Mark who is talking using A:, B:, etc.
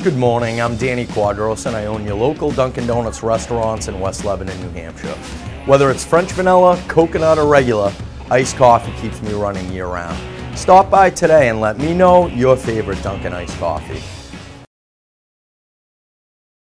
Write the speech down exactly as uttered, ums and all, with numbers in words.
A: Good morning, I'm Danny Quadros and I own your local Dunkin' Donuts restaurants in West Lebanon, New Hampshire. Whether it's French vanilla, coconut, or regular, iced coffee keeps me running year round. Stop by today and let me know your favorite Dunkin' iced coffee.